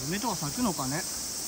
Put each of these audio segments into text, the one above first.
梅とか咲くのかね。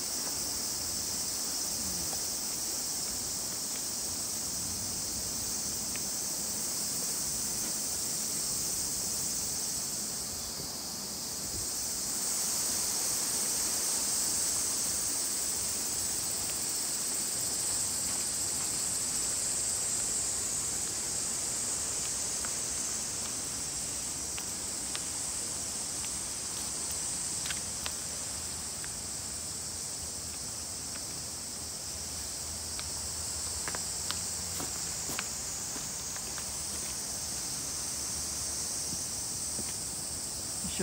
よいしょ。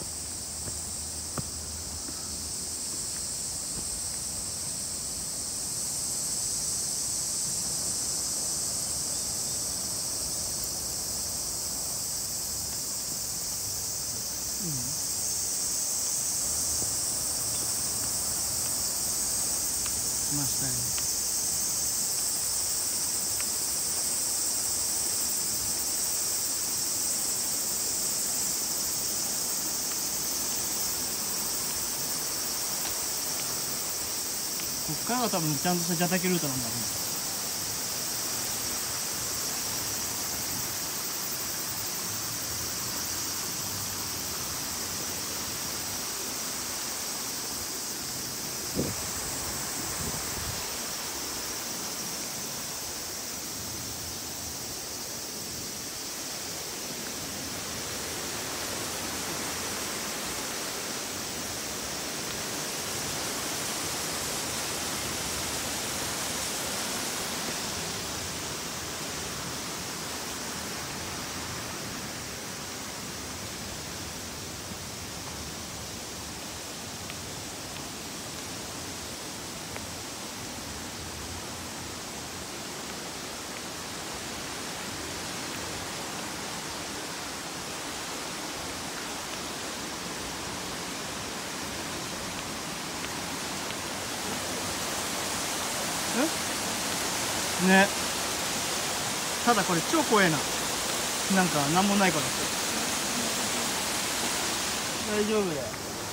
来ましたよ。こっからが多分ちゃんとした茶竹ルートなんだろうね。ね、ただこれ超怖えな。なんかなんもないから大丈夫だよ。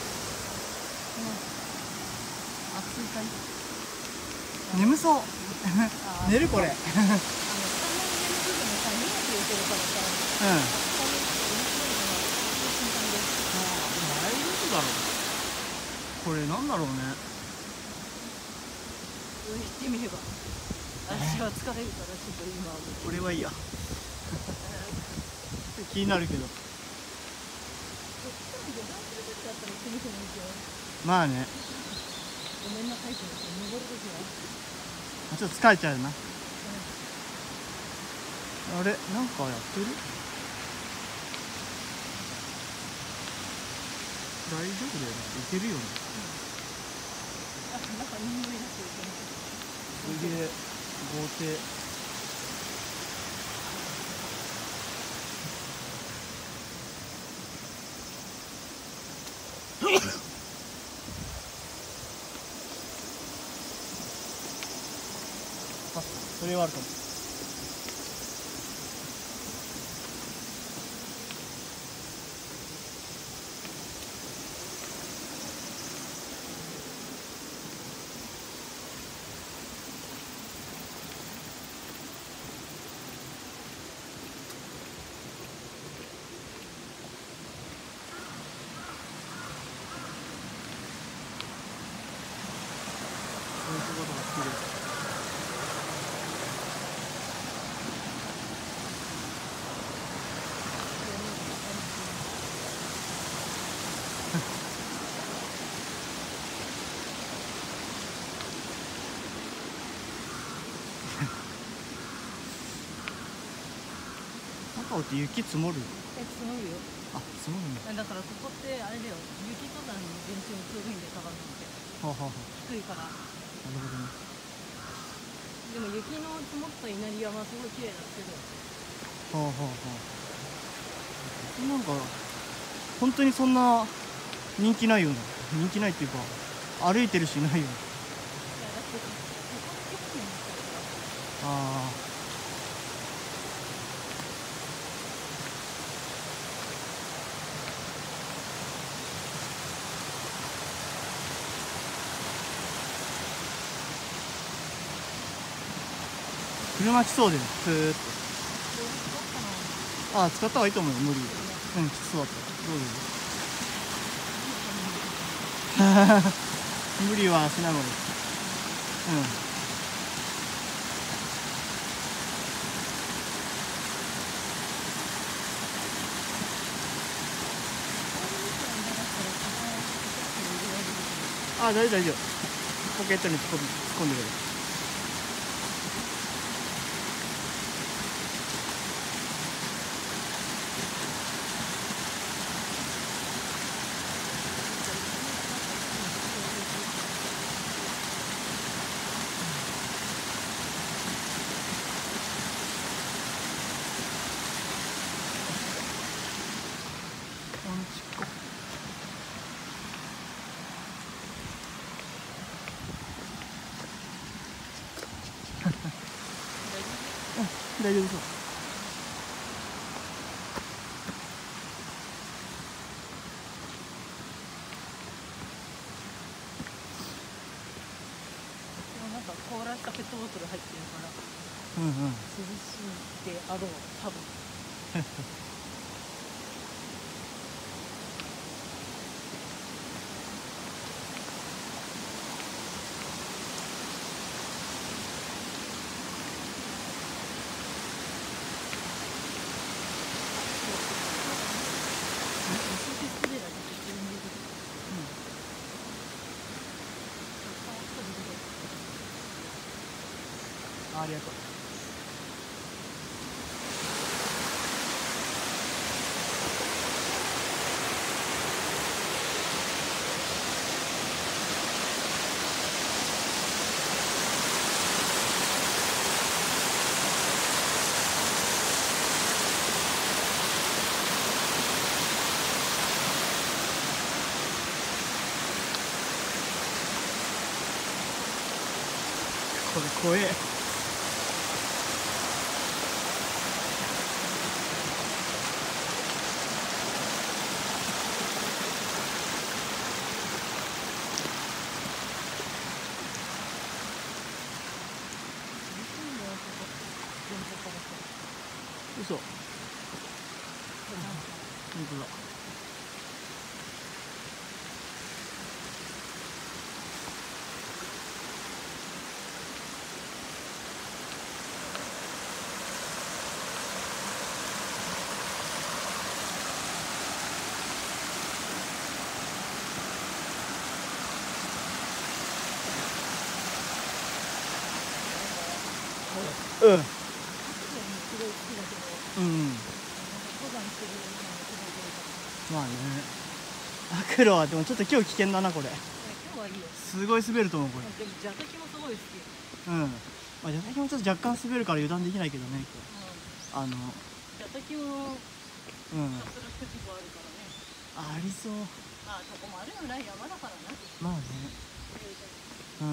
暑いかい。眠そう寝るこれうん。大丈夫だろう。これなんだろうね。 行ってみれば。足は疲れるからちょっと今これはいいや気になるけど。まあね。 ごめんなさいって登るときはちょっと疲れちゃうな、あれなんかやってる。大丈夫だよね。いけるよね。 なんか人間だってすげえ豪邸。あ、それはあるかも。そういうことが好きです。高尾って雪積もる？ 積もるよ。 あ、積もるんだ。 だからここってあれだよ、雪登山に全然強いんで、高野って。 はあはあはあ。 低いから。なるほどね。 でも雪の積もった稲荷山はすごい綺麗なんですけど。 はあはあはあ。なんか本当にそんな人気ないよね。人気ないっていうか歩いてるしないよね。 いやだってここって駅になってるから。 ああ。 車来そうでスーッと。 どうああ、使った方がいいと思うよ、無理。うん、きつそうだった。どうぞ。無理はしない方がいい。うん。ああ、大丈夫大丈夫。ポケットに突っ込んでくれる。大丈夫そう。 なんか凍らしたペットボトル入ってるからうんうん。 涼しいであろう多分。 ありがとう。これ怖え。嘘。本当だ。うん。うん。 登山してるようなのすごい多いから。 まあね。アクロはでもちょっと今日危険だなこれ。 今日はいいよ。 すごい滑ると思うこれ。 でもジャタキもすごい好き。 うん。まあジャタキもちょっと若干滑るから油断できないけどね。今日ジャタキもうん。 さすが結構あるからね。 ありそう。 まあそこもあるぐらい山だからな。 まあね。うん。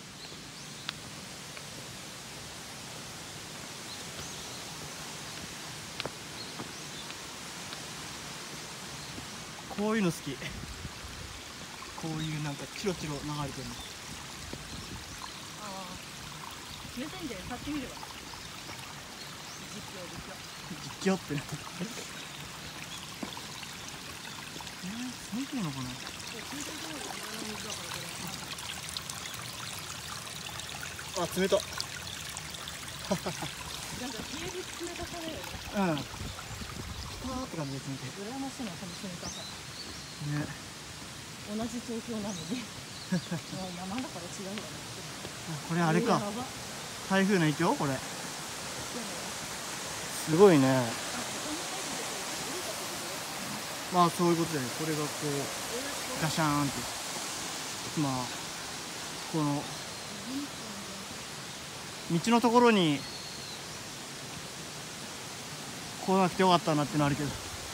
こういうの好き。こういうなんかチロチロ流れてるの。 ああ。目線で買ってみれば。実況。 実況ってね。咲いてるのかな。あ、冷た。 なんか冷える冷たさだよね。 うん。あーって感じで冷て。 羨ましいな、この冷たさ。 ね。 同じ東京なのに。山だから違うよね。 これあれか。 やば。 台風の影響これ。すごいね。まあそういうことで、これがこうガシャーンって、まあこの道のところに来なくてよかったなってのあるけど、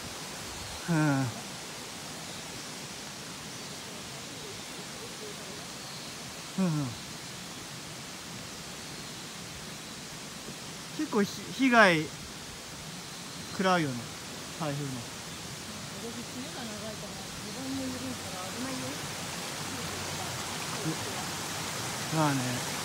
結構被害食らうよね、台風の。まあね。